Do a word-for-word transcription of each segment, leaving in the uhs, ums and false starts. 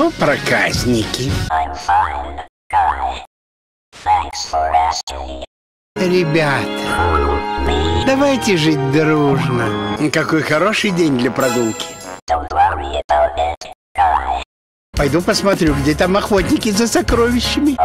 Ну, проказники. Ребята, давайте жить дружно. Какой хороший день для прогулки. Пойду посмотрю, где там охотники за сокровищами.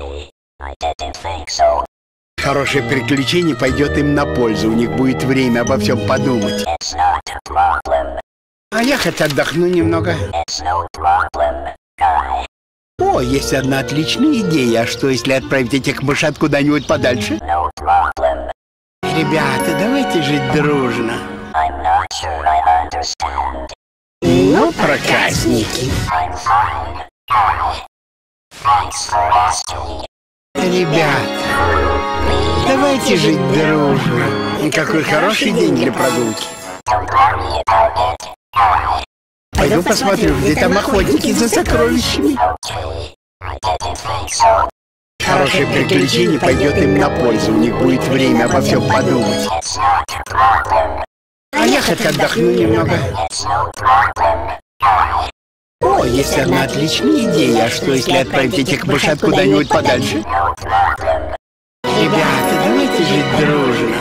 Хорошее приключение пойдет им на пользу. У них будет время обо всем подумать. А я хоть отдохну немного. О, есть одна отличная идея. А что, если отправить этих мышат куда-нибудь подальше? Ребята, давайте жить дружно. Ну, проказники. Ребята, давайте жить дружно. Какой хороший день для прогулки. Пойду посмотрю, где там охотники за сокровищами. Хорошее приключение пойдет им на пользу. У них будет время обо всем подумать. А я хоть отдохну немного. О, есть одна отличная идея. А что, если отправить этих мышат куда-нибудь подальше? Ребята, давайте жить дружно.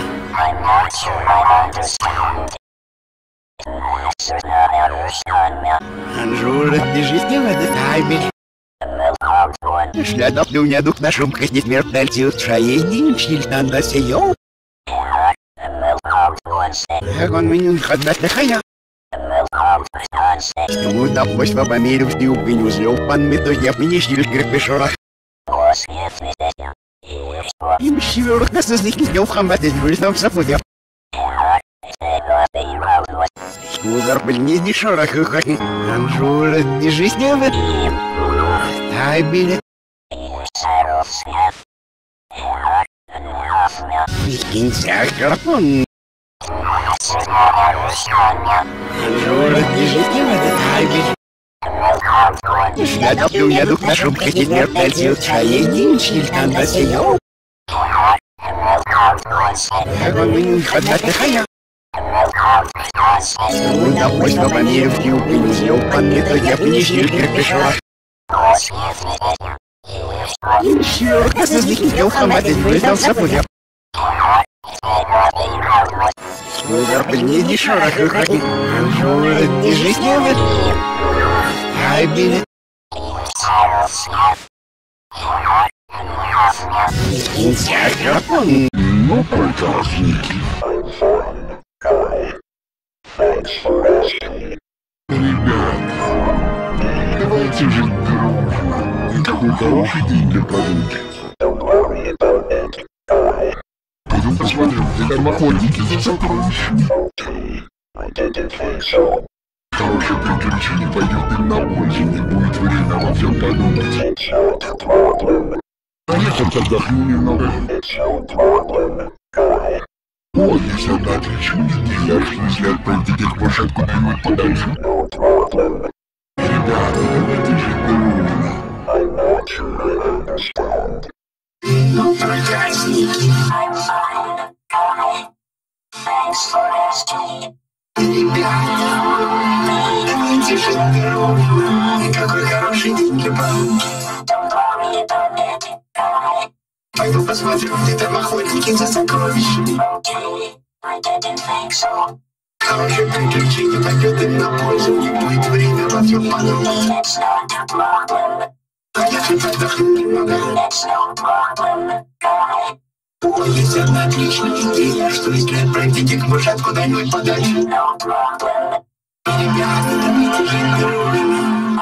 Анжура, держите в этот таймер. Śladów dunia duch na szumkach nieśmiertelcy utrzajeni, silna na seją. Jak on minun chodna techaja. Тому да восьма померив ты убиню злёв пан мето я мне щиль гребешорах. Им щивёрок нас из них не злёв хамбатить выльном сапудя. Скузар был не дешорах и хоть. Анжура, держись не в этом. Дай билет. Викинься, гарпун. Анжура, держись не в этот хайбель. Śladów dunia duch na szumkach nieśmiertelcy utrzajeni, silna na seją. Jak on minun chodna techaja. Тому да восьма померив ты убиню злёв пан мето я мне щиль гребешорах. Им щивёрок нас из них не злёв хамбатить выльном сапудя. Скузар был не дешорах и хоть. Анжура, держись не в этом. Ай, билет. Викинься, гарпун. Ну, проказники. Ребята, давайте жить дружно. Какой хороший день для прогулки. Пойду посмотрю, где там охотники за сокровищами. Хорошее приключение пойдет им на пользу, не будет время обо всем подумать. А я хоть отдохну немного. О, есть одна отличная идея, что если отправить этих мышат куда-нибудь подальше. Ребята, давайте жить дружно. Ну, проказники. Ребята, давайте жить дружно. Какой хороший день для прогулки. Пойду посмотрю, где там охотники за сокровищами. Хорошее приключение пойдет им на пользу. Не будет время во всем подумать. А я хоть отдохну немного. О, есть одна отличная идея. Что если отправить этих мышат куда-нибудь подальше? Ребята, давайте жить дружно.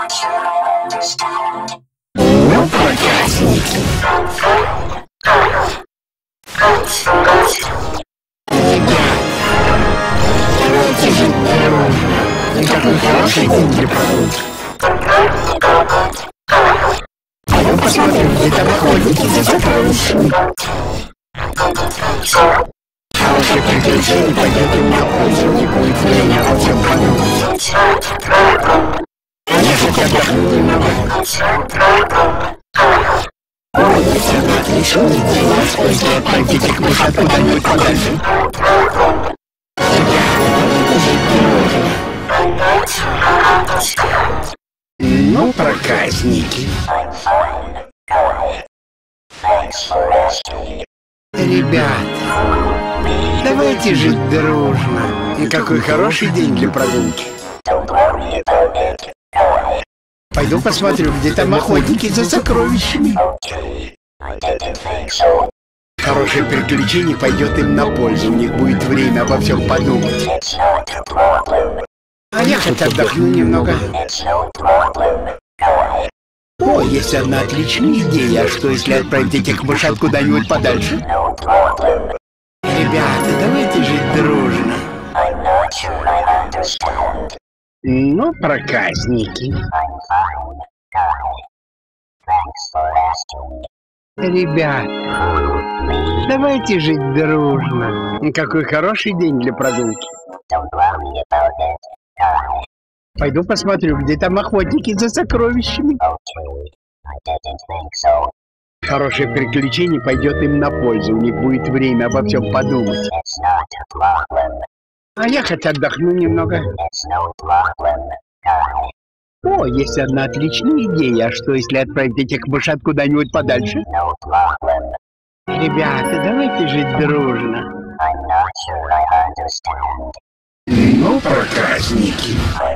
Ну, проказники. Ребята, давайте жить дружно. Какой хороший день для прогулки. Пойду посмотрю, где там охотники за сокровищами. Хорошее приключение пойдет им на пользу, не будет время обо всем подумать. А я хоть отдохну немного. О, есть одна отличная идея, что если отправить этих мышат куда-нибудь подальше. Ребята, давайте жить дружно. Ну, проказники. Ребята, давайте жить дружно. Какой хороший день для прогулки. Пойду посмотрю, где там охотники за сокровищами. Хорошее приключение пойдет им на пользу. У них будет время обо всем подумать. А я хоть отдохну немного. О, есть одна отличная идея. А что, если отправить этих мышат куда-нибудь подальше? Ребята, давайте жить дружно. Ну, проказники. Ребята, давайте жить дружно. Какой хороший день для прогулки. Пойду посмотрю, где там охотники за сокровищами. Хорошее приключение пойдет им на пользу. У них будет время обо всем подумать. А я хоть отдохну немного. О, есть одна отличная идея. А что, если отправить этих мышат куда-нибудь подальше? Ребята, давайте жить дружно. Ну, проказники.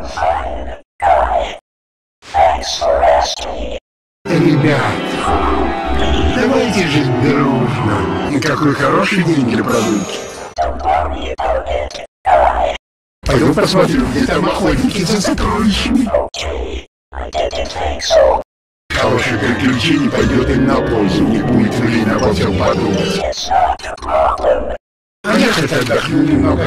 Ребята, давайте жить дружно. Какой хороший день для прогулки. Пойду посмотрю, где там охотники за сокровищами. Хорошее приключение пойдет им на пользу. У них будет время обо всем подумать. А я хоть отдохну немного.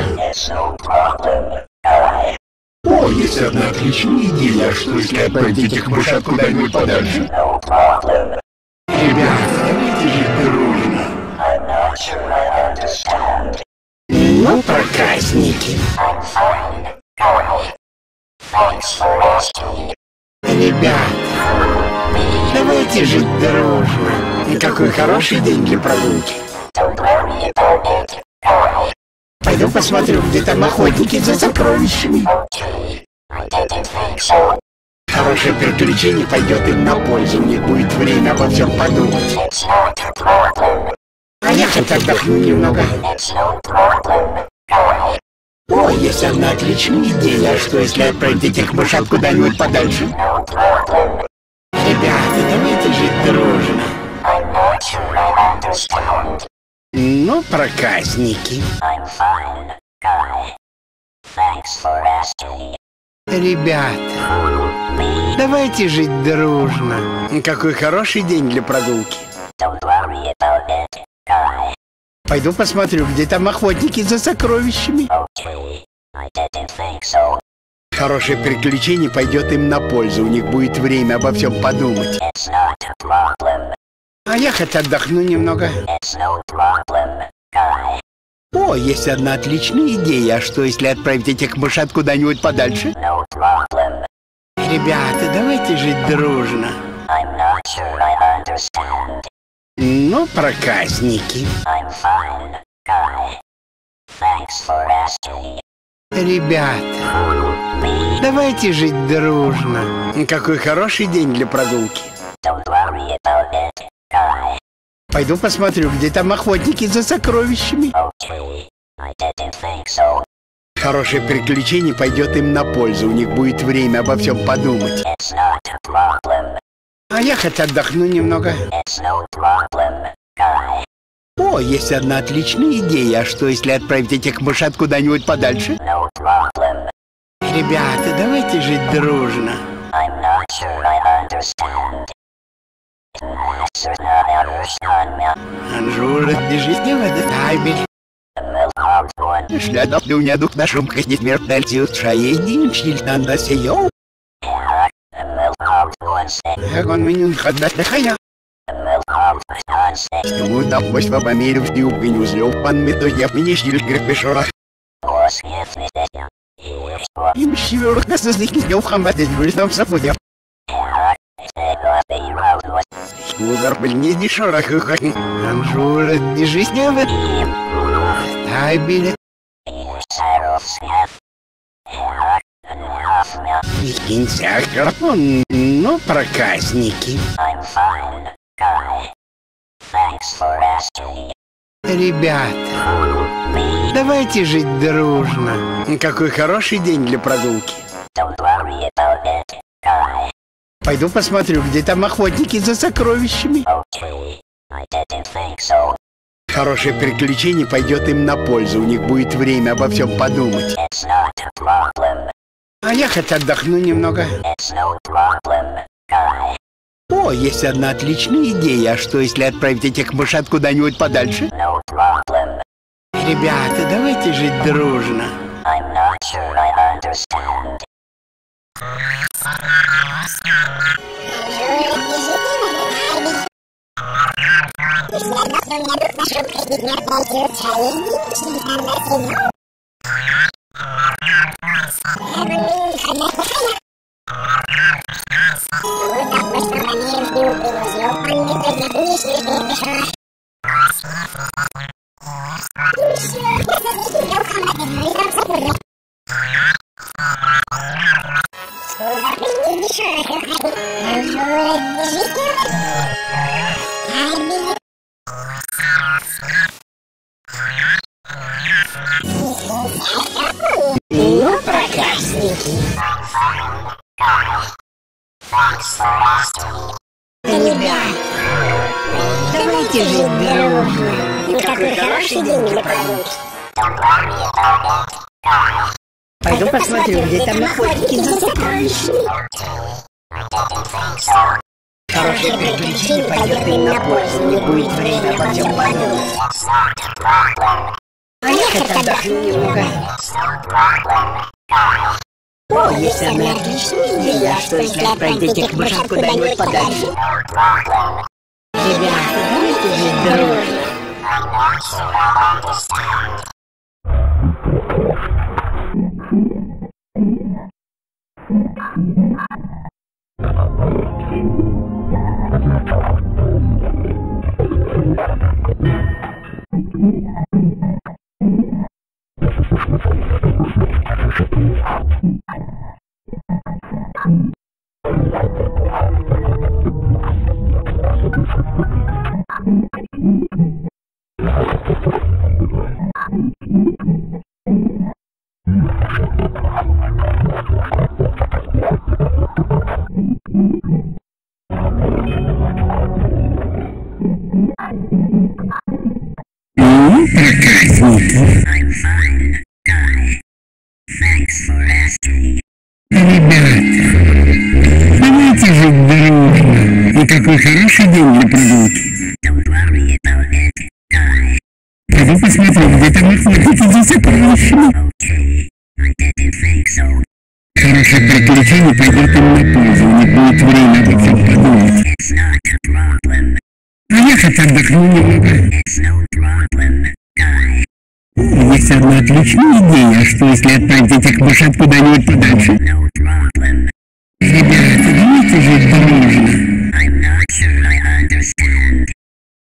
О, есть одна отличная идея. А что, если отправить этих мышат куда-нибудь подальше? Ребята, давайте жить дружно. Ну, проказники. Ребята, давайте жить дружно. Какой хороший день для прогулки. Пойду посмотрю, где там охотники за сокровищами. Хорошее приключение пойдет им на пользу. У них будет время обо всем подумать. А я хоть отдохну немного. О, есть одна отличная идея. А что, если отправить этих мышат куда-нибудь подальше? Ребята, давайте жить дружно. Ну, проказники. Ребята, давайте жить дружно. Какой хороший день для прогулки. Пойду посмотрю, где там охотники за сокровищами. Хорошее приключение пойдет им на пользу. У них будет время обо всем подумать. А я хоть отдохну немного. О, есть одна отличная идея. А что, если отправить этих мышат куда-нибудь подальше? Ребята, давайте жить дружно. Ну, проказники. Ребята, давайте жить дружно. Какой хороший день для прогулки. Пойду посмотрю, где там охотники за сокровищами. Хорошее приключение пойдет им на пользу. У них будет время обо всем подумать. А я хоть отдохну немного. О, есть одна отличная идея. А что, если отправить этих мышат куда-нибудь подальше? Ребята, давайте жить дружно. Анжура, держите в этот тайбель. Шлядов дуня дух на шум ходит мертвецью шаедин шильтан да сеё. Как он меня ходат дыхая. Думаю, да пусть в обамере в тюб и не узлёв пан методия мне шиль гребешора. Им шивёрх на созлики не ухамбатить выльном сапудя. Удар был не дешёра хухотни. Анжура, держись не в этом. Тайбель. Кинцяхер, ну, проказники. Ребята, давайте жить дружно. Какой хороший день для прогулки. Пойду посмотрю, где там охотники за сокровищами. Хорошее приключение пойдет им на пользу. У них будет время обо всем подумать. А я хоть отдохну немного. О, есть одна отличная идея. А что, если отправить этих мышат куда-нибудь подальше? Ребята, давайте жить дружно. Ну, проказники. Ребят, давайте жить дружно. Какой хороший день для прогулки. Пойду посмотрю, где там охотники за сокровищами. Хорошее приключение пойдет им на пользу. Не будет время обо всем подумать. А я хоть отдохну немного. О, есть одна отличная идея. Что если отправить этих мышат куда-нибудь подальше? Ребята, давайте жить дружно. Давайте жить дружно. И какой хороший день для прогулки. Пойду посмотрю, где там охотники за сокровищами. Хорошее приключение пойдет им на пользу. У них будет время обо всем подумать. А я хоть отдохну немного. Есть одна отличная идея. А что, если отправить этих мышат куда-нибудь подальше? Ребята, давайте жить дружно.